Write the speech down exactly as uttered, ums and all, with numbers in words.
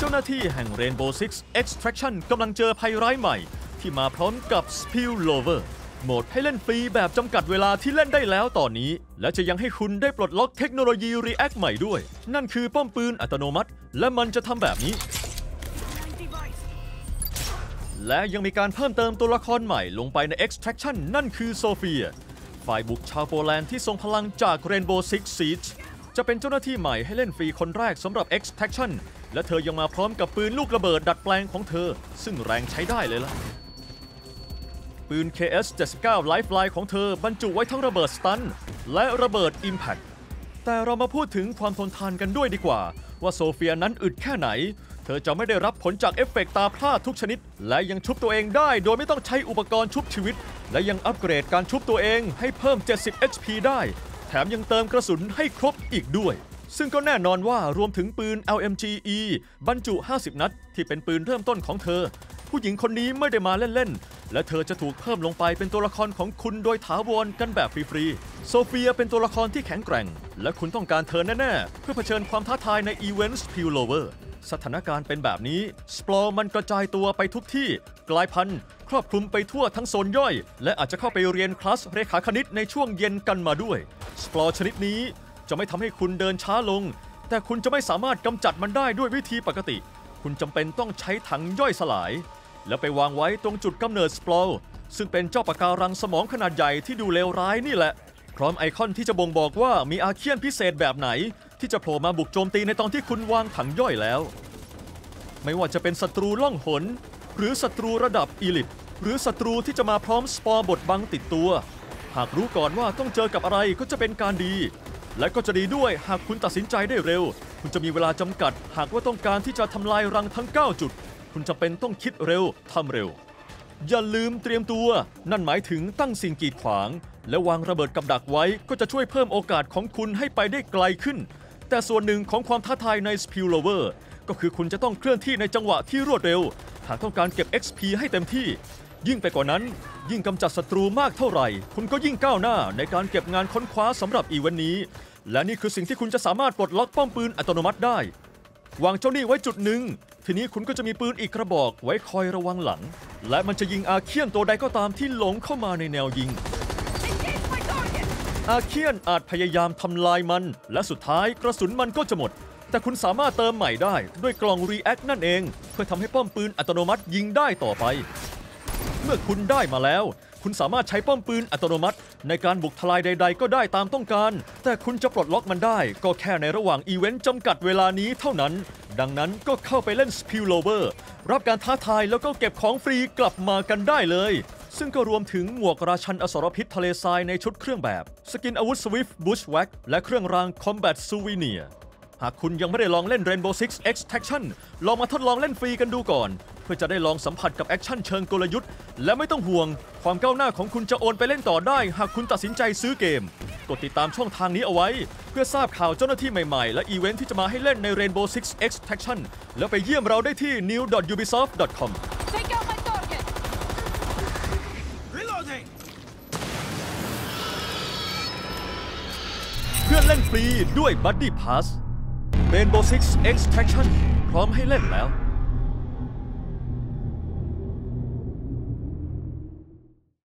จ้าหน้าที่แห่ง Rainbow Six Extraction กำลังเจอภัยร้ายใหม่ที่มาพร้อมกับ Spillover โหมดให้เล่นฟรีแบบจำกัดเวลาที่เล่นได้แล้วตอนนี้และจะยังให้คุณได้ปลดล็อกเทคโนโลยี React ใหม่ด้วยนั่นคือป้อมปืนอัตโนมัติและมันจะทำแบบนี้และยังมีการเพิ่มเติมตัวละครใหม่ลงไปใน Extraction นั่นคือโซเฟียฝ่ายบุกชาวโปแลนด์ที่ทรงพลังจาก Rainbow Six Siege จะเป็นเจ้าหน้าที่ใหม่ให้เล่นฟรีคนแรกสำหรับ Extraction และเธอยังมาพร้อมกับปืนลูกระเบิดดัดแปลงของเธอซึ่งแรงใช้ได้เลยล่ะปืน เค เอส เจ็ดสิบเก้า Lifeline ของเธอบรรจุไว้ทั้งระเบิดสตันและระเบิด Impact แต่เรามาพูดถึงความทนทานกันด้วยดีกว่าว่าโซเฟียนั้นอึดแค่ไหนเธอจะไม่ได้รับผลจากเอฟเฟกต์ตาพร่าทุกชนิดและยังชุบตัวเองได้โดยไม่ต้องใช้อุปกรณ์ชุบชีวิตและยังอัปเกรดการชุบตัวเองให้เพิ่มเจ็ดสิบ เอช พี ได้แถมยังเติมกระสุนให้ครบอีกด้วยซึ่งก็แน่นอนว่ารวมถึงปืน แอล เอ็ม จี อี บรรจุห้าสิบนัดที่เป็นปืนเริ่มต้นของเธอผู้หญิงคนนี้ไม่ได้มาเล่นๆและเธอจะถูกเพิ่มลงไปเป็นตัวละครของคุณโดยถาวรกันแบบฟรีๆโซเฟียเป็นตัวละครที่แข็งแกร่งและคุณต้องการเธอแน่ๆเพื่อเผชิญความท้าทายในอีเวนต์ Spillover สถานการณ์เป็นแบบนี้สปลอร์มันกระจายตัวไปทุกที่กลายพันธุ์ครอบคลุมไปทั่วทั้งโซนย่อยและอาจจะเข้าไปเรียนคลาสเรขาคณิตในช่วงเย็นกันมาด้วยสปลอร์ชนิดนี้จะไม่ทำให้คุณเดินช้าลงแต่คุณจะไม่สามารถกำจัดมันได้ด้วยวิธีปกติคุณจำเป็นต้องใช้ถังย่อยสลายแล้วไปวางไว้ตรงจุดกำเนิดสปลอร์ซึ่งเป็นเจ้าปะการังสมองขนาดใหญ่ที่ดูเลวร้ายนี่แหละพร้อมไอคอนที่จะบ่งบอกว่ามีอาเคียนพิเศษแบบไหนที่จะโผล่มาบุกโจมตีในตอนที่คุณวางถังย่อยแล้วไม่ว่าจะเป็นศัตรูล่องหนหรือศัตรูระดับอีลิทหรือศัตรูที่จะมาพร้อมสปอร์บดบังติดตัวหากรู้ก่อนว่าต้องเจอกับอะไรก็จะเป็นการดีและก็จะดีด้วยหากคุณตัดสินใจได้เร็วคุณจะมีเวลาจำกัดหากว่าต้องการที่จะทำลายรังทั้งเก้าจุดคุณจำเป็นต้องคิดเร็วทำเร็วอย่าลืมเตรียมตัวนั่นหมายถึงตั้งสิ่งกีดขวางและวางระเบิดกับดักไว้ก็จะช่วยเพิ่มโอกาสของคุณให้ไปได้ไกลขึ้นแต่ส่วนหนึ่งของความท้าทายใน Spillover ก็คือคุณจะต้องเคลื่อนที่ในจังหวะที่รวดเร็วหากต้องการเก็บ เอ็กซ์ พี ให้เต็มที่ยิ่งไปกว่านั้นยิ่งกำจัดศัตรูมากเท่าไหร่คุณก็ยิ่งก้าวหน้าในการเก็บงานค้นคว้าสำหรับอีเวนต์นี้และนี่คือสิ่งที่คุณจะสามารถปลดล็อกป้อมปืนอัตโนมัติได้วางเจ้านี่ไว้จุดหนึ่งทีนี้คุณก็จะมีปืนอีกกระบอกไว้คอยระวังหลังและมันจะยิงอาเคียนตัวใดก็ตามที่หลงเข้ามาในแนวยิงอาเคียนอาจพยายามทำลายมันและสุดท้ายกระสุนมันก็จะหมดแต่คุณสามารถเติมใหม่ได้ด้วยกล่อง React นั่นเองเพื่อทำให้ป้อมปืนอัตโนมัติยิงได้ต่อไปเมื่อคุณได้มาแล้วคุณสามารถใช้ป้อมปืนอัตโนมัติในการบุกทลายใดๆก็ได้ตามต้องการแต่คุณจะปลดล็อกมันได้ก็แค่ในระหว่างอีเวนต์จำกัดเวลานี้เท่านั้นดังนั้นก็เข้าไปเล่น Spillover รับการท้าทายแล้วก็เก็บของฟรีกลับมากันได้เลยซึ่งก็รวมถึงหมวกราชันอสรพิษทะเลทรายในชุดเครื่องแบบสกินอาวุธ Swift Bushwhack และเครื่องราง Combat Souvenir หากคุณยังไม่ได้ลองเล่น Rainbow Six Extraction ลองมาทดลองเล่นฟรีกันดูก่อนเพื่อจะได้ลองสัมผัสกับแอคชั่นเชิงกลยุทธ์และไม่ต้องห่วงความก้าวหน้าของคุณจะโอนไปเล่นต่อได้หากคุณตัดสินใจซื้อเกมกดติดตามช่องทางนี้เอาไว้เพื่อทราบข่าวเจ้าหน้าที่ใหม่ๆและอีเวนต์ที่จะมาให้เล่นใน Rainbow Six Extraction แล้วไปเยี่ยมเราได้ที่ นิว ดอท ยูบิซอฟต์ ดอท คอม เพื่อเล่นฟรีด้วย Buddy Pass Rainbow Six Extraction พร้อมให้เล่นแล้ว